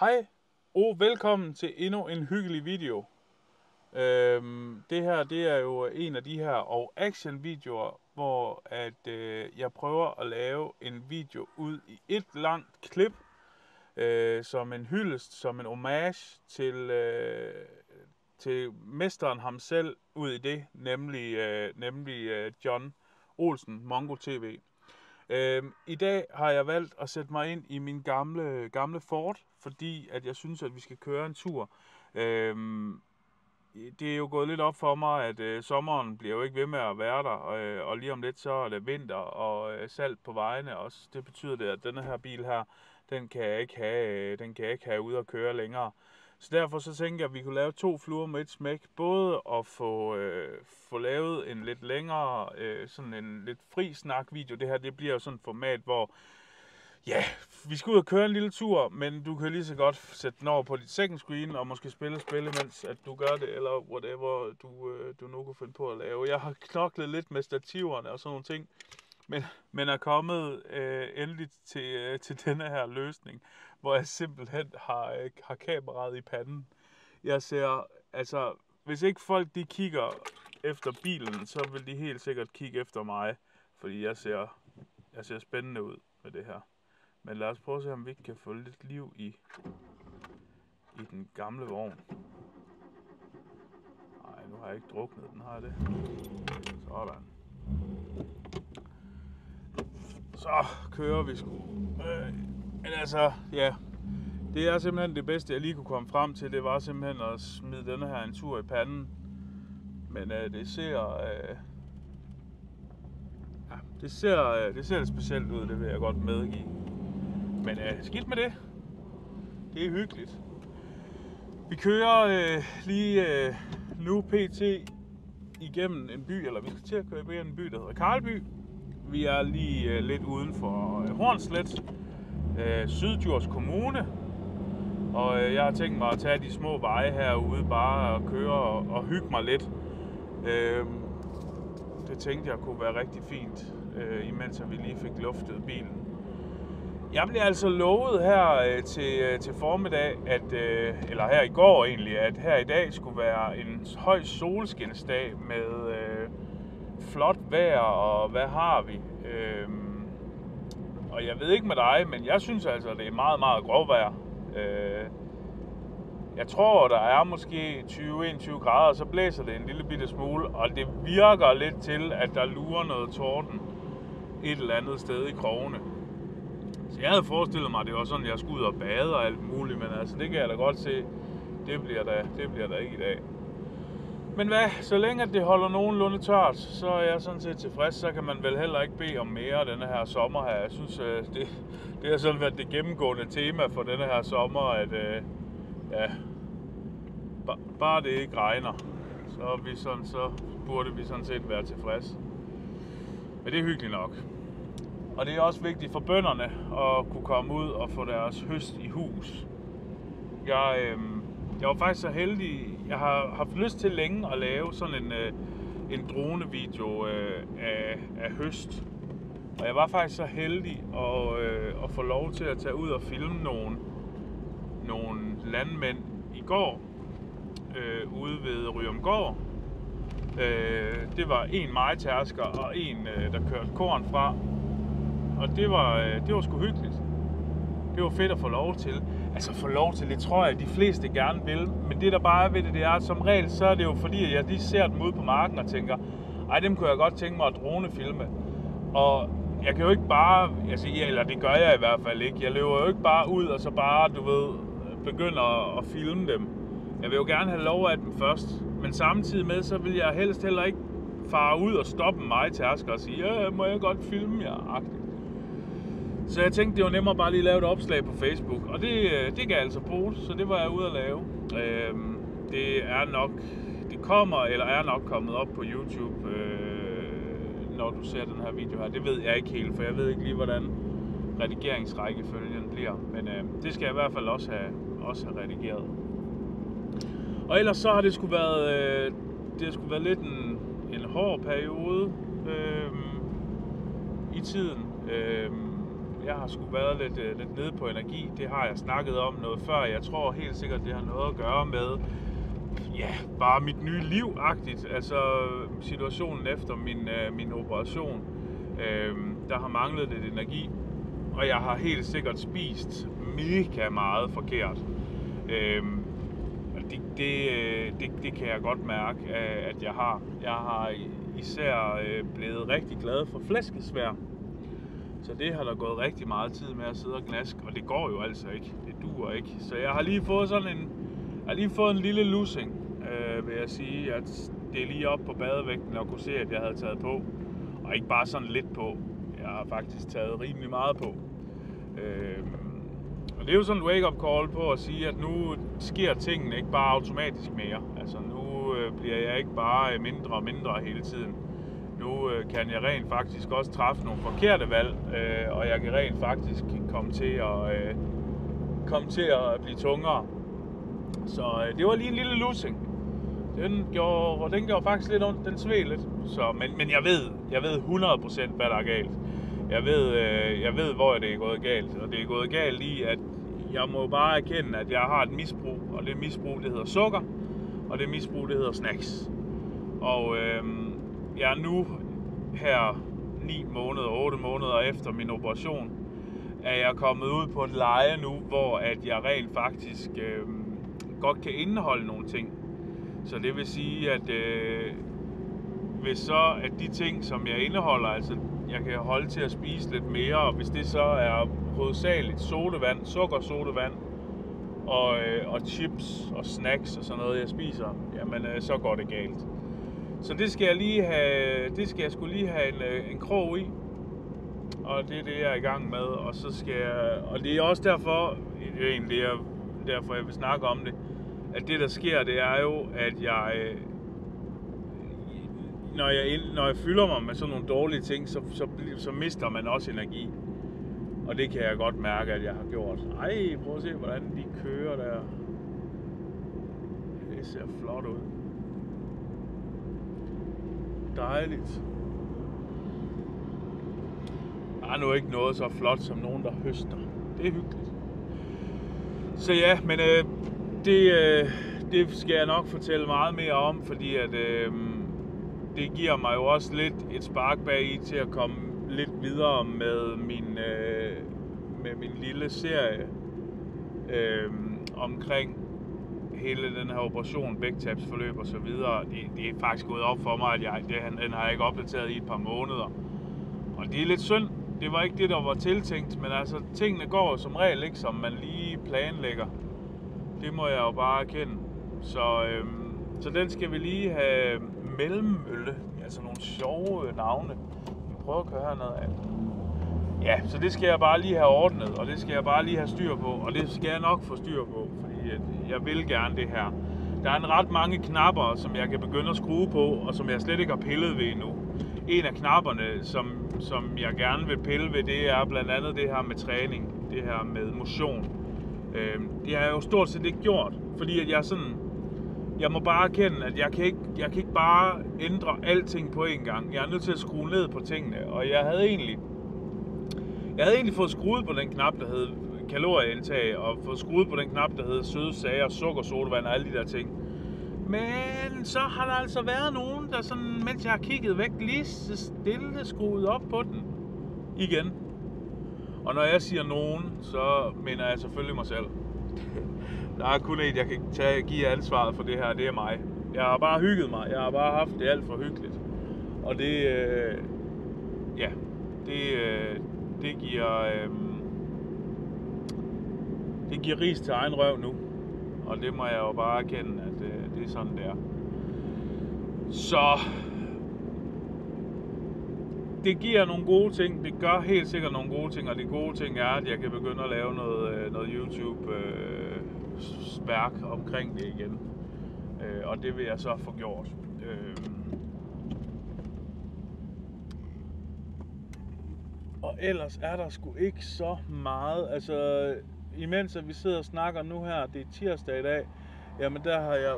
Hej og velkommen til endnu en hyggelig video. Det her det er jo en af de her action videoer, hvor jeg prøver at lave en video ud i et langt klip, som en hyldest, som en homage til mesteren ham selv ud i det, nemlig John Olsen, Mongo TV. I dag har jeg valgt at sætte mig ind i min gamle Ford, fordi at jeg synes, at vi skal køre en tur. Det er jo gået lidt op for mig, at sommeren bliver jo ikke ved med at være der, og lige om lidt så er det vinter og salt på vejene også. Det betyder det, at denne her bil her, den kan jeg ikke have ude at køre længere. Så derfor så tænker jeg, at vi kunne lave 2 fluer med et smæk. Både at få lavet en lidt længere, sådan en lidt fri snak video. Det her det bliver jo sådan et format, hvor ja, vi skal ud og køre en lille tur, men du kan lige så godt sætte den over på dit second screen og måske spille, mens at du gør det, eller whatever du nu kunne finde på at lave. Jeg har knoklet lidt med stativerne og sådan nogle ting, men er kommet endelig til denne her løsning, hvor jeg simpelthen har kameraet i panden. Jeg ser, altså, hvis ikke folk de kigger efter bilen, så vil de helt sikkert kigge efter mig, fordi jeg ser spændende ud med det her. Men lad os prøve at se, om vi ikke kan få lidt liv i den gamle vogn. Nej, nu har jeg ikke druknet den, har jeg det? Sådan. Så kører vi sgu. Men altså, ja. Det er simpelthen det bedste, jeg lige kunne komme frem til. Det var simpelthen at smide denne her en tur i panden. Men det ser lidt specielt ud, det vil jeg godt medgive. Men skidt med det. Det er hyggeligt. Vi kører lige nu pt. Igennem en by, eller vi skal til at køre igennem en by, der hedder Karlby. Vi er lige lidt uden for Hornslet, Syddjurs Kommune. Og jeg har tænkt mig at tage de små veje herude, bare at køre og hygge mig lidt. Det tænkte jeg kunne være rigtig fint, imens vi lige fik luftet bilen. Jeg blev altså lovet her til formiddag, eller her i går egentlig, at her i dag skulle være en høj solskinsdag med flot vejr, og hvad har vi? Og jeg ved ikke med dig, men jeg synes altså, at det er meget, meget gråvejr. Jeg tror, der er måske 20-21 grader, og så blæser det en lille bitte smule, og det virker lidt til, at der lurer noget torden et eller andet sted i krogene. Så jeg havde forestillet mig, at det var sådan, at jeg skulle ud og bade og alt muligt, men altså det kan jeg da godt se, det bliver der ikke i dag. Men hvad, så længe det holder nogenlunde tørt, så er jeg sådan set tilfreds, så kan man vel heller ikke bede om mere denne her sommer her. Jeg synes, det har sådan været det gennemgående tema for denne her sommer, at ja, bare det ikke regner, så burde vi sådan set være tilfreds. Men det er hyggeligt nok. Og det er også vigtigt for bønderne at kunne komme ud og få deres høst i hus. Jeg var faktisk så heldig, jeg har haft lyst til længe at lave sådan en dronevideo af høst. Og jeg var faktisk så heldig at få lov til at tage ud og filme nogle landmænd i går ude ved Ryomgård. Det var en mejetærsker og en, der kørte korn fra. Og det var sgu hyggeligt. Det var fedt at få lov til. Altså få lov til, det tror jeg, de fleste gerne vil. Men det der bare er ved det er, at som regel, så er det jo fordi, at jeg lige ser dem ude på marken og tænker, ej, dem kunne jeg godt tænke mig at dronefilme. Og jeg kan jo ikke bare, altså, eller det gør jeg i hvert fald ikke. Jeg løber jo ikke bare ud og så bare, du ved, begynder at filme dem. Jeg vil jo gerne have lov af dem først. Men samtidig med, så vil jeg helst heller ikke fare ud og stoppe mig til Asker og sige, ja, må jeg godt filme jer-agtigt. Så jeg tænkte, det var nemmere bare lige at lave et opslag på Facebook. Og det gav altså på, så det var jeg ude at lave. Det er nok kommet op på YouTube, når du ser den her video her. Det ved jeg ikke helt, for jeg ved ikke lige, hvordan redigeringsrækkefølgen bliver. Men det skal jeg i hvert fald også have redigeret. Og ellers så har det sgu været lidt en hård periode i tiden. Jeg har sgu været lidt nede på energi. Det har jeg snakket om noget før. Jeg tror helt sikkert, det har noget at gøre med, ja, bare mit nye liv-agtigt. Altså situationen efter min operation. Der har manglet lidt energi. Og jeg har helt sikkert spist mega meget forkert. Det kan jeg godt mærke, at jeg har. Jeg har især blevet rigtig glad for flæskesvær. Så det har der gået rigtig meget tid med at sidde og gnaske, og det går jo altså ikke. Det duer ikke. Så jeg har lige fået en lille lussing, vil jeg sige, at det er lige op på badevægten og kunne se, at jeg havde taget på. Og ikke bare sådan lidt på. Jeg har faktisk taget rimelig meget på. Og det er jo sådan et wake-up call på at sige, at nu sker tingene ikke bare automatisk mere. Altså nu bliver jeg ikke bare mindre og mindre hele tiden. Nu kan jeg rent faktisk også træffe nogle forkerte valg, og jeg kan rent faktisk komme til at blive tungere. Så det var lige en lille lussing. Den gjorde faktisk lidt ondt, den sved lidt. Så, men jeg ved 100% hvad der er galt. Jeg ved hvor det er gået galt, og det er gået galt i, at jeg må bare erkende, at jeg har et misbrug, og det misbrug, det hedder sukker, og det misbrug, det hedder snacks. Og jeg er nu her 8 måneder efter min operation, er jeg kommet ud på et leje nu, hvor at jeg rent faktisk godt kan indeholde nogle ting. Så det vil sige, at hvis så at de ting, som jeg indeholder, altså jeg kan holde til at spise lidt mere, og hvis det så er hovedsageligt sodavand, sukkersodavand og chips og snacks og sådan noget, jeg spiser, jamen så går det galt. Så det skal jeg sgu lige have en krog i, og det er det, jeg er i gang med, og så skal jeg, og det er også derfor, det er egentlig derfor jeg vil snakke om det, at det der sker, det er jo, at jeg når jeg fylder mig med sådan nogle dårlige ting, så mister man også energi. Og det kan jeg godt mærke, at jeg har gjort. Ej, prøv at se, hvordan de kører der. Det ser flot ud. Dejligt. Der er nu ikke noget så flot som nogen, der høster. Det er hyggeligt. Så ja, men det skal jeg nok fortælle meget mere om, fordi at det giver mig jo også lidt et spark bag i til at komme lidt videre med min lille serie omkring hele den her operation, vægttabsforløb og så videre. Det er faktisk gået op for mig, at den har jeg ikke opdateret i et par måneder. Og det er lidt synd. Det var ikke det, der var tiltænkt, men altså tingene går som regel ikke, som man lige planlægger. Det må jeg jo bare erkende. Så den skal vi lige have mellemmølle, altså nogle sjove navne. Vi prøver at køre hernede af. Ja, så det skal jeg bare lige have ordnet, og det skal jeg bare lige have styr på, og det skal jeg nok få styr på, fordi jeg vil gerne det her. Der er en ret mange knapper, som jeg kan begynde at skrue på, og som jeg slet ikke har pillet ved endnu. En af knapperne, som jeg gerne vil pille ved, det er blandt andet det her med træning, det her med motion. Det har jeg jo stort set ikke gjort, fordi at jeg må bare erkende, at jeg kan ikke bare ændre alting på en gang. Jeg er nødt til at skrue ned på tingene, og jeg havde egentlig fået skruet på den knap, der hed kalorieindtag, og fået skruet på den knap, der hed søde sager, sukker, sodavand og alle de der ting. Men så har der altså været nogen, der sådan, mens jeg har kigget væk, lige stille skruet op på den igen. Og når jeg siger nogen, så mener jeg selvfølgelig mig selv. Der er kun en, jeg kan give ansvaret for det her, det er mig. Jeg har bare hygget mig, jeg har bare haft det alt for hyggeligt. Og det, det giver ris til egen røv nu. Og det må jeg jo bare erkende, at det er sådan, det er. Så det giver nogle gode ting. Det gør helt sikkert nogle gode ting. Og de gode ting er, at jeg kan begynde at lave noget YouTube-værk omkring det igen. Og det vil jeg så få gjort. Og ellers er der sgu ikke så meget. Altså, imens at vi sidder og snakker nu her, det er tirsdag i dag, jamen der har jeg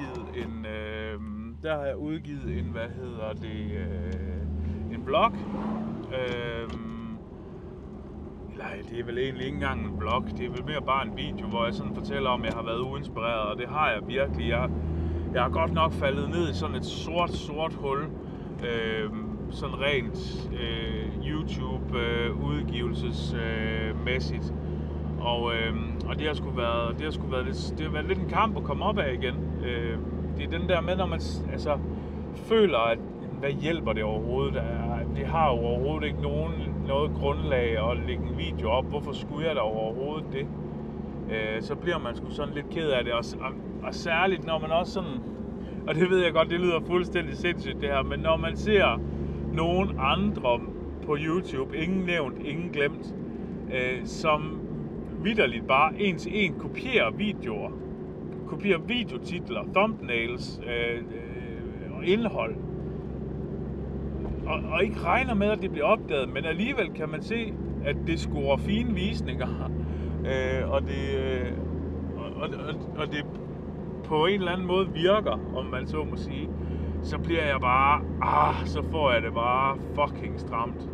udgivet en, en blog, Nej, det er vel egentlig ikke engang en vlog. Det er vel mere bare en video, hvor jeg sådan fortæller om, at jeg har været uinspireret. Og det har jeg virkelig. Jeg har godt nok faldet ned i sådan et sort hul. Sådan rent YouTube-udgivelsesmæssigt. Og det har sgu været lidt en kamp at komme op af igen. Det er den der med, når man altså føler, at hvad hjælper det overhovedet? Det har jo overhovedet ikke noget grundlag at lægge en video op. Hvorfor skulle jeg da overhovedet det? Så bliver man sgu sådan lidt ked af det. Og særligt når man også sådan, og det ved jeg godt, det lyder fuldstændig sindssygt det her, men når man ser nogen andre på YouTube, ingen nævnt, ingen glemt, som vitterligt bare en til en kopierer videotitler, thumbnails og indhold, og ikke regner med, at det bliver opdaget, men alligevel kan man se, at det scorer fine visninger, og det på en eller anden måde virker, om man så må sige, så bliver jeg bare, så får jeg det bare fucking stramt.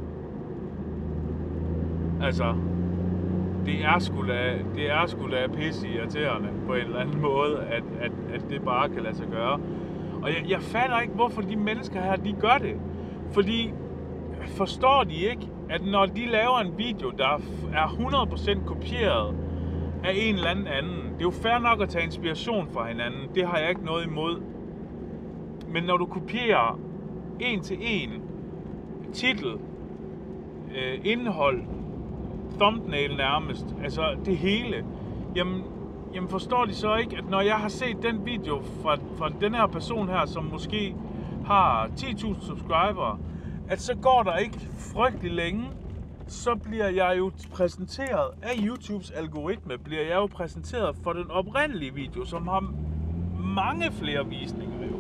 Altså, det er sgu da pisse irriterende på en eller anden måde, at det bare kan lade sig gøre. Og jeg fatter ikke, hvorfor de mennesker her, de gør det. Fordi, forstår de ikke, at når de laver en video, der er 100% kopieret af en eller anden, det er jo fair nok at tage inspiration fra hinanden, det har jeg ikke noget imod. Men når du kopierer en til en, titel, indhold, thumbnail nærmest, altså det hele, jamen forstår de så ikke, at når jeg har set den video fra den her person her, som måske har 10.000 subscribere, at så går der ikke frygtelig længe, så bliver jeg jo præsenteret af YouTubes algoritme, bliver jeg jo præsenteret for den oprindelige video, som har mange flere visninger jo.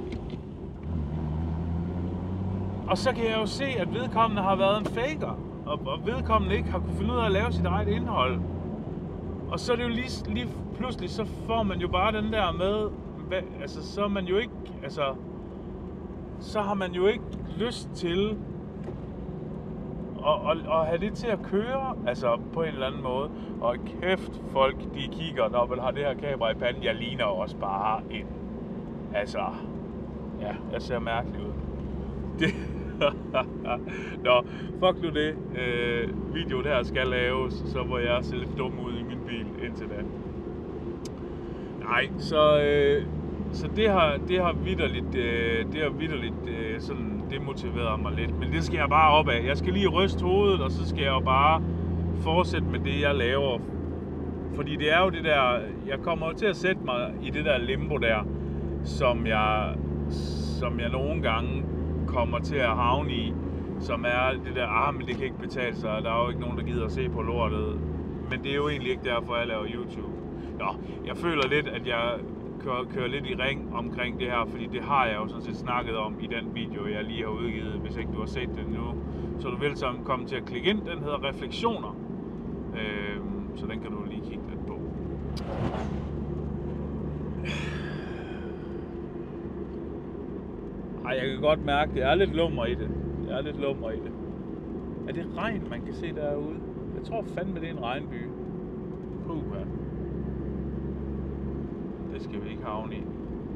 Og så kan jeg jo se, at vedkommende har været en faker, og vedkommende ikke har kunne finde ud af at lave sit eget indhold. Og så er det jo lige pludselig, så får man jo bare den der med, så er man jo ikke, så har man jo ikke lyst til at have det til at køre, på en eller anden måde. Og kæft, folk, de kigger, når man har det her kamera i panden. Jeg ligner også bare en, jeg ser mærkelig ud. Det Nå, fuck nu det. Videoen her skal laves, så må jeg se lidt dum ud i min bil indtil da. Nej, så det har vitterligt sådan demotiveret mig lidt. Men det skal jeg bare op af. Jeg skal lige ryste hovedet, og så skal jeg jo bare fortsætte med det, jeg laver. Fordi det er jo det der, jeg kommer jo til at sætte mig i det der limbo der, som jeg nogle gange kommer til at havne i, som er det der, men det kan ikke betale sig, der er jo ikke nogen, der gider at se på lortet. Men det er jo egentlig ikke derfor, jeg laver YouTube. Nå, jeg føler lidt, at jeg kører lidt i ring omkring det her, fordi det har jeg jo sådan set snakket om i den video, jeg lige har udgivet. Hvis ikke du har set den nu, så du vil sammen komme til at klikke ind. Den hedder Refleksioner, så den kan du lige kigge lidt på. Ej, jeg kan godt mærke, det er lidt lummer i det. Er det regn, man kan se derude? Jeg tror fandme, det er en regnby. Puha. Det skal vi ikke havne i.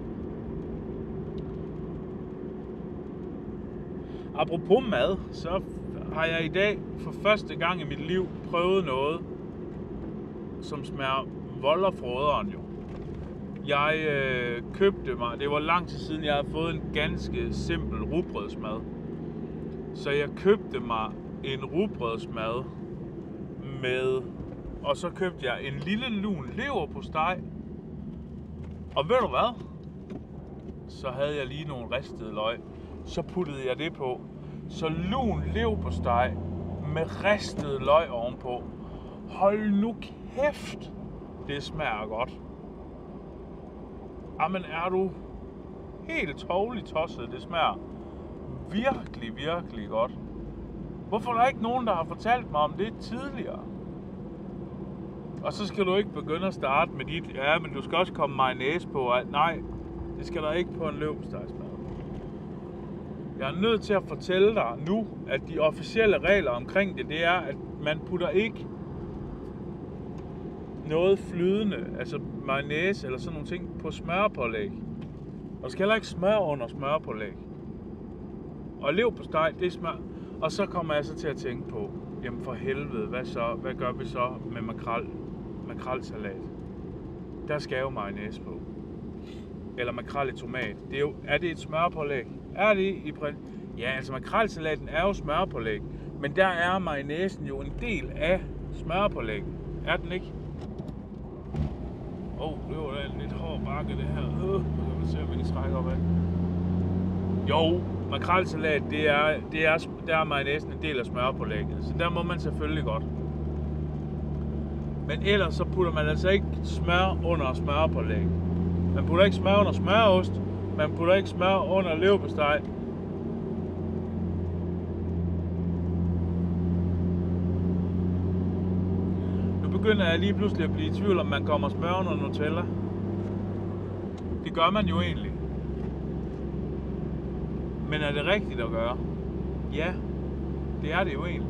Apropos mad, så har jeg i dag for første gang i mit liv prøvet noget, som smager volderfroderen jo. Jeg købte mig, det var lang tid siden, jeg havde fået en ganske simpel rugbrødsmad. Så jeg købte mig en rugbrødsmad med, og så købte jeg en lille lun leverpostej. Og ved du hvad? Så havde jeg lige nogle ristede løg. Så puttede jeg det på. Så lun leverpostej med ristede løg ovenpå. Hold nu kæft, det smager godt. Jamen er du helt tovligt tosset, det smager virkelig, virkelig godt. Hvorfor er der ikke nogen, der har fortalt mig om det tidligere? Og så skal du ikke begynde at starte med dit, men du skal også komme mayonnaise på. Nej, det skal der ikke på en leverpostejsmad. Jeg er nødt til at fortælle dig nu, at de officielle regler omkring det er, at man putter ikke noget flydende, altså mayonnaise eller sådan nogle ting på smørpålæg. Og der skal heller ikke smør under smørpålæg. Og leverpostej, det er smør. Og så kommer jeg så til at tænke på, jamen for helvede, hvad gør vi så med makrelsalat? Der skal jo mayonnaise på. Eller makrel i tomat. Er det et smørpålæg? Er det i Ja, altså makrelsalaten er jo smørpålæg. Men der er mayonnaisen jo en del af smørpålæg. Er den ikke? Det var da en lidt hård bakke det her. Jeg vil se, om vi kan trække op af. Jo, makrelsalat, der er mayonnaisen en del af smørpålægget. Så der må man selvfølgelig godt. Men ellers så putter man altså ikke smør under smørpålæg. Man putter ikke smør under smørost. Man putter ikke smør under leverpostej. Nu begynder jeg lige pludselig at blive i tvivl, om man kommer smør under Nutella. Det gør man jo egentlig. Men er det rigtigt at gøre? Ja, det er det jo egentlig.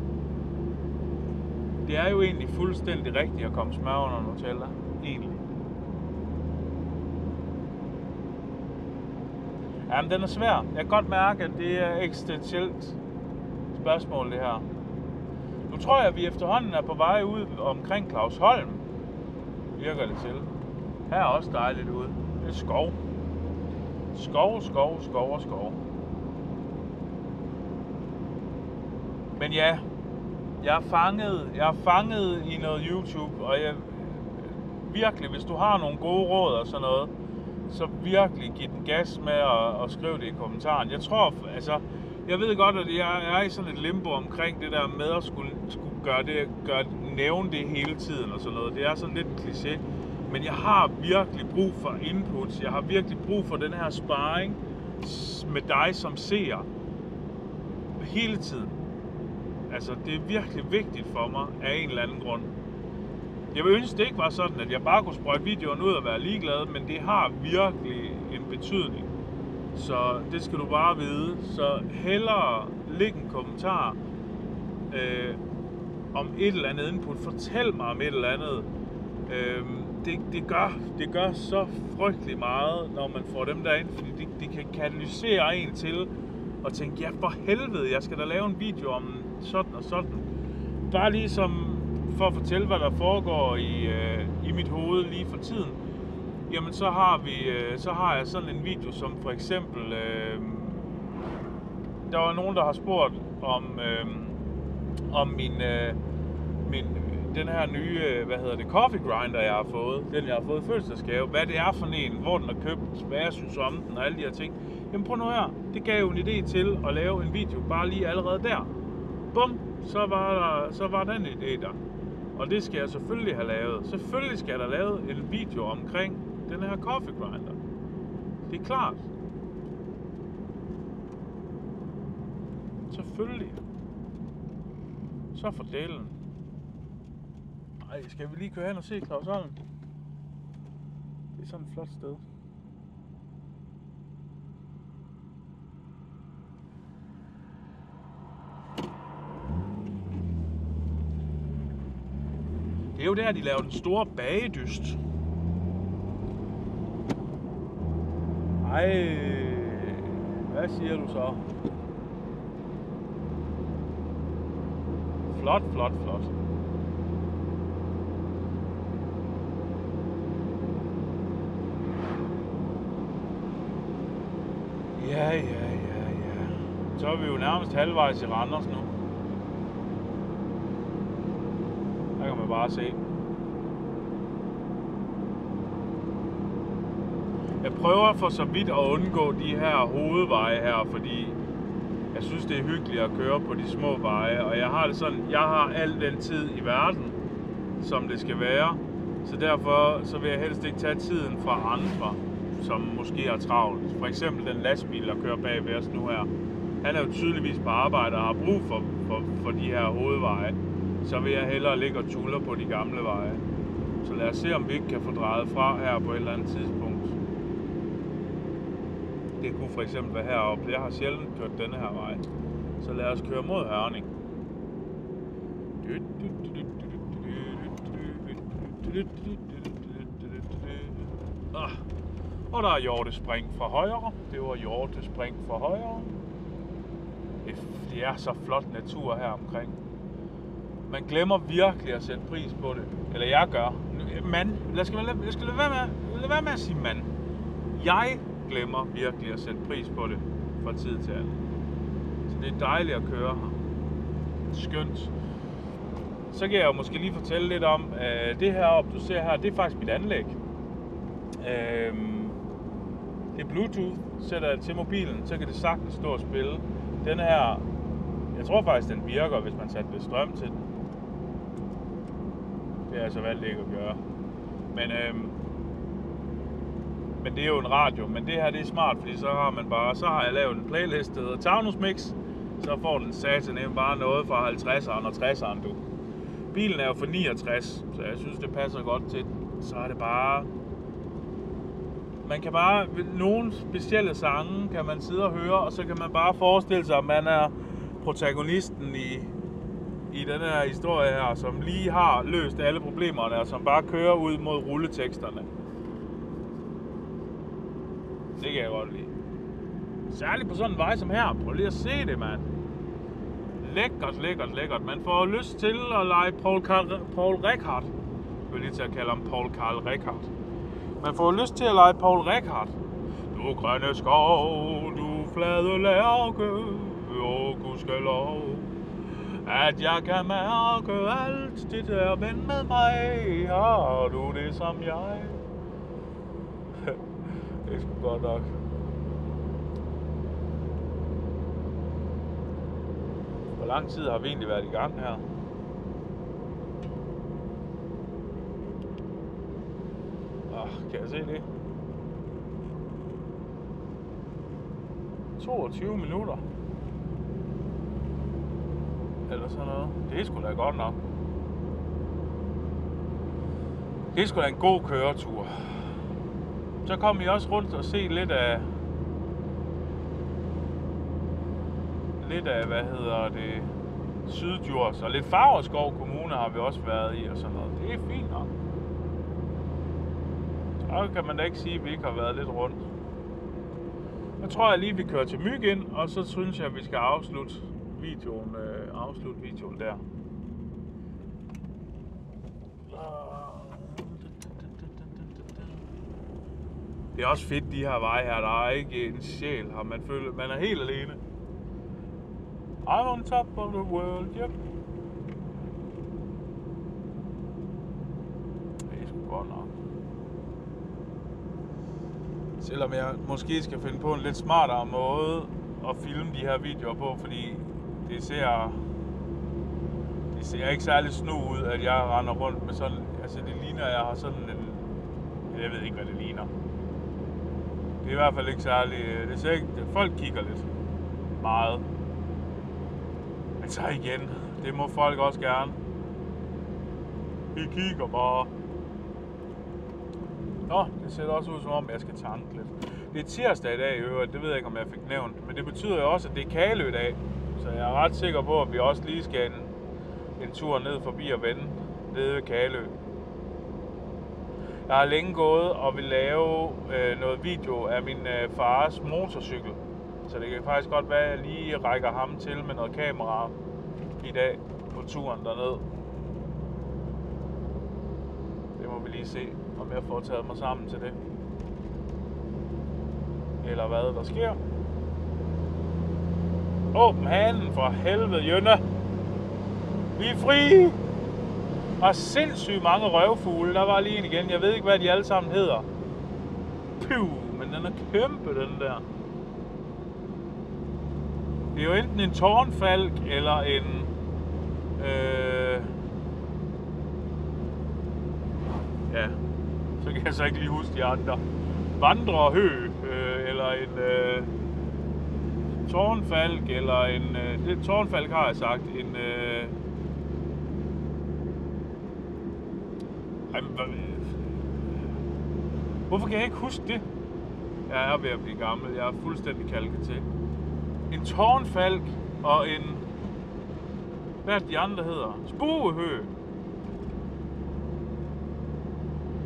Det er jo egentlig fuldstændig rigtigt at komme smør under Nutella. Egentlig. Jamen, den er svær. Jeg kan godt mærke, at det er eksistentielt spørgsmål, det her. Nu tror jeg, at vi efterhånden er på vej ud omkring Clausholm. Virker det til. Her er også dejligt ude. Det er skov. Skov. Men ja, jeg er fanget i noget YouTube, og virkelig, hvis du har nogle gode råd og sådan noget, så virkelig giv den gas med at skrive det i kommentaren. Jeg tror, altså, jeg ved godt, at jeg er i sådan et limbo omkring det der med at skulle nævne det hele tiden og sådan noget. Det er sådan lidt en kliché. Men jeg har virkelig brug for input. Jeg har virkelig brug for den her sparring med dig som seer. Hele tiden. Altså, det er virkelig vigtigt for mig af en eller anden grund. Jeg vil ønske, det ikke var sådan, at jeg bare kunne sprøjte videoen ud og være ligeglad, men det har virkelig en betydning. Så det skal du bare vide. Så hellere læg en kommentar om et eller andet input. Fortæl mig om et eller andet. Det gør så frygtelig meget, når man får dem derind, fordi det kan katalysere en til at tænke, ja for helvede, jeg skal da lave en video om sådan og sådan. Bare ligesom for at fortælle, hvad der foregår i mit hoved lige for tiden, jamen så har jeg sådan en video, som for eksempel, der var nogen, der har spurgt om den her nye, coffee grinder, jeg har fået. Den, jeg har fået i fødselsdagsgave. Hvad det er for en, hvor den er købt, hvad jeg synes om den og alle de her ting. Jamen prøv nu her. Det gav jo en idé til at lave en video, bare lige allerede der. Bum, så var den idé der. Og det skal jeg selvfølgelig have lavet. Selvfølgelig skal der lavet en video omkring den her coffee grinder. Det er klart. Selvfølgelig. Så for delen. Ej, skal vi lige køre hen og se Clausholm? Det er sådan et flot sted. Det er jo der, de laver den store bagedyst. Ej, hvad siger du så? Flot. Ja. Så er vi jo nærmest halvvejs i Randers nu. Der kan man bare se. Jeg prøver for så vidt at undgå de her hovedveje her, fordi jeg synes, det er hyggeligt at køre på de små veje. Og jeg har det sådan, jeg har al den tid i verden, som det skal være. Så derfor så vil jeg helst ikke tage tiden fra andre, som måske er travlt. For eksempel den lastbil, der kører bag ved os nu her. Han er jo tydeligvis på arbejde og har brug for de her hovedveje. Så vil jeg hellere ligge og tuller på de gamle veje. Så lad os se, om vi ikke kan få drejet fra her på et eller andet tidspunkt. Det kunne for eksempel være heroppe. Jeg har sjældent kørt denne her vej. Så lad os køre mod Hørning. Og der er hjortespring fra højre. Det var hjortespring fra højre. Det er så flot natur her omkring. Man glemmer virkelig at sætte pris på det. Eller jeg gør. Mand, jeg skal lade være med at sige mand. Jeg glemmer virkelig at sætte pris på det fra tid til anden. Så det er dejligt at køre her. Skønt. Så kan jeg jo måske lige fortælle lidt om, det heroppe, du ser her, det er faktisk mit anlæg. Det er Bluetooth, sætter jeg til mobilen, så kan det sagtens stå og spille. Den her, jeg tror faktisk, den virker, hvis man sætter lidt strøm til den. Det har jeg så valgt ikke at gøre. Men det er jo en radio, men det her det er smart, fordi så har jeg lavet en playlist, der hedder Taunus Mix. Så får den satan bare noget fra 50'eren og 60'eren, du. Bilen er jo fra 69, så jeg synes, det passer godt til. Så er det bare... Man kan bare... Nogle specielle sange kan man sidde og høre, og så kan man bare forestille sig, at man er protagonisten i den her historie her, som lige har løst alle problemerne, og som bare kører ud mod rulleteksterne. Det kan jeg godt lide. Særligt på sådan en vej som her. Prøv lige at se det, mand. Lækkert. Man får lyst til at lege Paul Rickard. Jeg vil lige til at kalde ham Paul Karl Rickard. Man får lyst til at lege Paul Rickard. Du grønne skov, du flade lærke, og gudskelov, at jeg kan mærke alt det der ven med mig. Har du det som jeg? Det er sgu godt nok. Hvor lang tid har vi egentlig været i gang her? Kan jeg se det? 22 minutter. Eller sådan noget. Det er sgu da godt nok. Det er sgu da en god køretur. Så kom I også rundt og se lidt af, Syddjurs og lidt Favrskov Kommune har vi også været i og sådan noget. Det er fint nok. Så kan man da ikke sige, at vi ikke har været lidt rundt. Jeg tror jeg lige, vi kører til Myg ind, og så synes jeg, at vi skal afslutte videoen der. Det er også fedt, de her veje her. Der er ikke en sjæl her. Man føler, man er helt alene. I'm on top of the world, yep. Det er sgu godt nok. Selvom jeg måske skal finde på en lidt smartere måde at filme de her videoer på, fordi det ser ikke særlig snu ud, at jeg render rundt med sådan, altså det ligner, at jeg har sådan en, jeg ved ikke, hvad det ligner. Det er i hvert fald ikke særlig, det ser ikke, folk kigger lidt meget. Men så igen, det må folk også gerne. Vi kigger bare. Nå, det ser også ud som om, jeg skal tanke lidt. Det er tirsdag i dag i øvrigt, det ved jeg ikke, om jeg fik nævnt. Men det betyder jo også, at det er Kalø-dag. Så jeg er ret sikker på, at vi også lige skal en tur ned forbi og vende nede ved Kalø. Jeg har længe gået og vil lave noget video af min fars motorcykel. Så det kan faktisk godt være, at jeg lige rækker ham til med noget kamera i dag på turen derned. Det må vi lige se, om jeg får taget mig sammen til det. Eller hvad der sker. Åbn hanen for helvede, Jønne. Vi er fri! Og sindssygt mange røvfugle. Der var lige en igen. Jeg ved ikke, hvad de alle sammen hedder. Puh, men den er kæmpe, den der. Det er jo enten en tårnfalk eller en... ja, så kan jeg så ikke lige huske de andre. Vandrehø, eller en tårnfalk, eller en... det tårnfalk har jeg sagt. En... hvorfor kan jeg ikke huske det? Jeg er ved at blive gammel. Jeg er fuldstændig kalket til. En tårnfalk og en... Hvad er det, de andre hedder? Spuehø.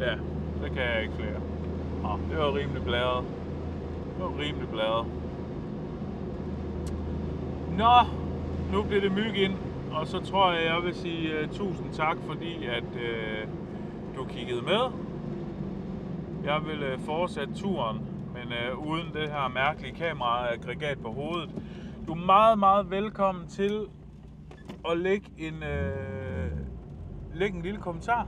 Ja, så kan jeg ikke flere. Nå, det var rimelig bladret. Nå, nu bliver det myg ind, og så tror jeg vil sige tusind tak, fordi at du kiggede med. Jeg vil fortsætte turen, men uden det her mærkelige kamera-aggregat på hovedet. Du er meget, meget velkommen til at lægge en lille kommentar.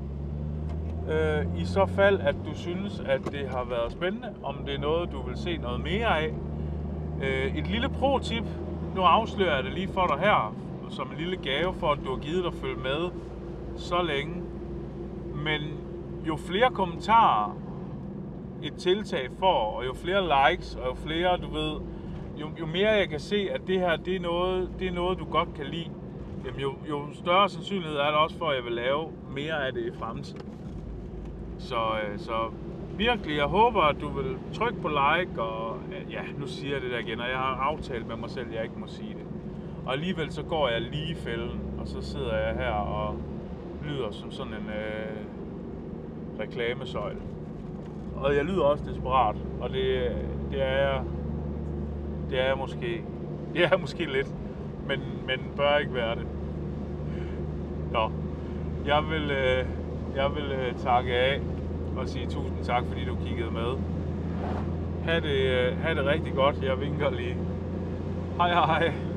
I så fald, at du synes, at det har været spændende, om det er noget, du vil se noget mere af. Et lille pro-tip. Nu afslører jeg det lige for dig her, som en lille gave for, at du har givet dig at følge med så længe. Men jo flere kommentarer et tiltag får, og jo flere likes, og jo flere, du ved, jo mere jeg kan se, at det her, det er noget du godt kan lide, jamen jo større sandsynlighed er det også for, at jeg vil lave mere af det i fremtiden. Så virkelig, jeg håber, at du vil trykke på like, og ja, nu siger jeg det der igen, og jeg har aftalt med mig selv, at jeg ikke må sige det. Og alligevel så går jeg lige i fælden, og så sidder jeg her og lyder som sådan en reklamesøjle. Og jeg lyder også desperat, og det er jeg måske. Det er måske lidt, men bør ikke være det. Nå, jeg vil takke af og sige tusind tak, fordi du kiggede med. Ha' det rigtig godt. Jeg vinker lige. Hej hej.